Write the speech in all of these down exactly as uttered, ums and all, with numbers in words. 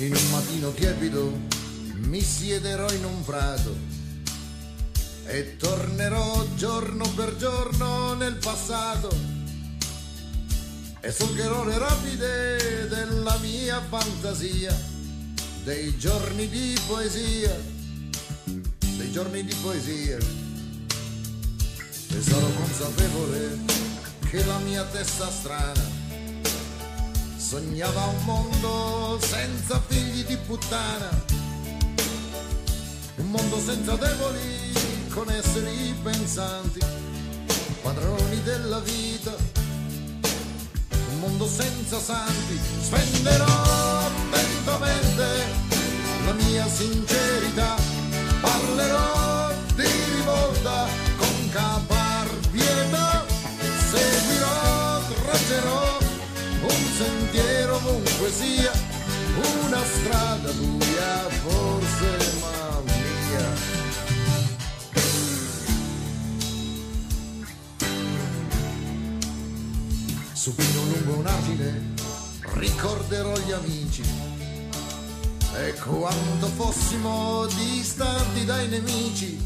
In un mattino tiepido mi siederò in un prato e tornerò giorno per giorno nel passato e solcherò le rapide della mia fantasia, dei giorni di poesia, dei giorni di poesia. E sarò consapevole che la mia testa strana sognava un mondo senza figli di puttana, un mondo senza devoli, con esseri pensanti, padroni della vita, un mondo senza santi. Spenderò lentamente la mia sincerità, parlerò di rivolta con caparbietà, seguirò, traccerò un sentiero ovunque sia, una strada buia forse ma mia. Supino lungo un argine ricorderò gli amici e quanto fossimo distanti dai nemici,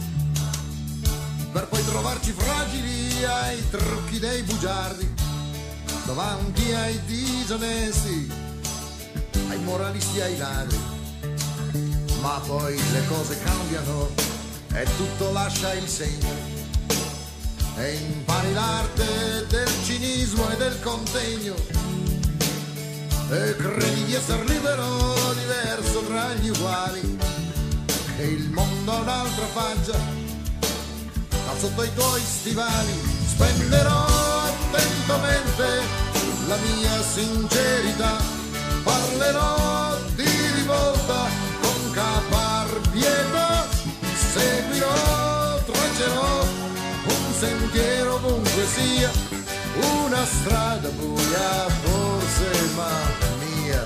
per poi trovarci fragili ai trucchi dei bugiardi, davanti ai disonesti, ai moralisti, ai ladri. Ma poi le cose cambiano e tutto lascia il segno e impari l'arte del cinismo e del contegno e credi di essere libero, diverso tra gli uguali, che il mondo ha un'altra faccia da sotto i tuoi stivali. Spenderò attentamente la mia sincerità, parlerò di rivolta con caparbietà, seguirò, traccerò un sentiero ovunque sia, una strada buia forse ma mia.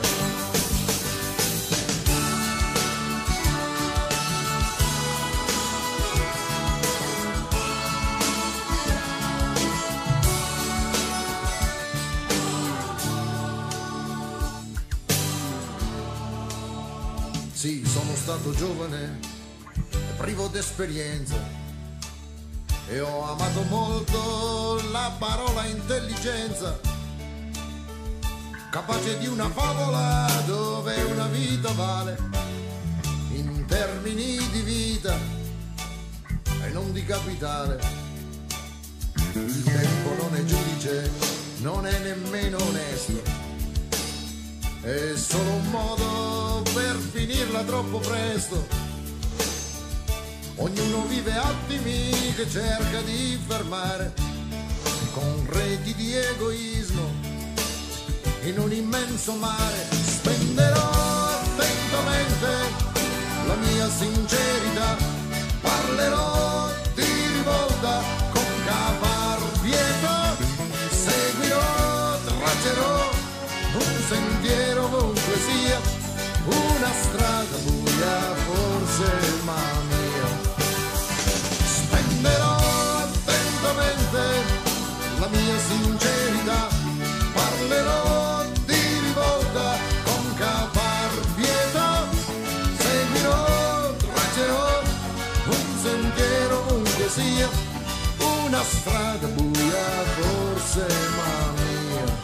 Sì, sono stato giovane e privo d'esperienza e ho amato molto la parola intelligenza, capace di una favola dove una vita vale in termini di vita e non di capitale. Il tempo non è giudice, non è nemmeno onesto, è solo un modo per finirla troppo presto. Ognuno vive attimi che cerca di fermare con reti di egoismo in un immenso mare. Spenderò attentamente la mia sincerità, parlerò di rivolta con caparbietà, seguirò, traccerò un sentiero ovunque sia, una strada buia forse ma mia. Spenderò attentamente la mia sincerità, parlerò di rivolta con caparbietà, seguirò, traccerò un sentiero ovunque sia, una strada buia forse ma mia.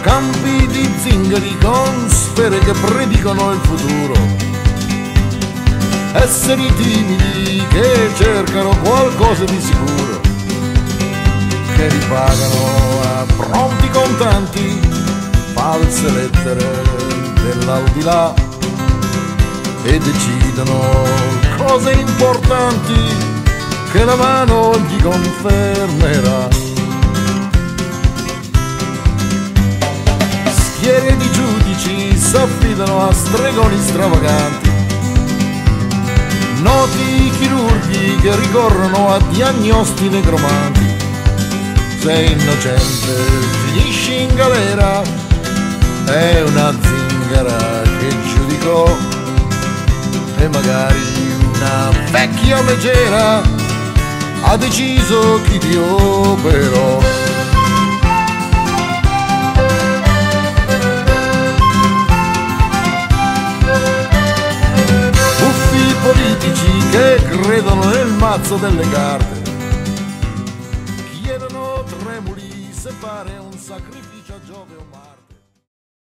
campi di zingari con sfere che predicano il futuro, esseri timidi che cercano qualcosa di sicuro, che ripagano a pronti contanti false lettere dell'aldilà e decidono cose importanti che la mano gli confermerà. Schiere di giudici s'affidano a stregoni stravaganti, noti chirurghi che ricorrono a diagnosti negromanti. Sei innocente, finisci in galera, è una zingara che giudicò, e magari una vecchia megera ha deciso chi ti operò. Buffi politici che credono nel mazzo delle carte, chiedono tremuli se fare un sacrificio a Giove o Marte.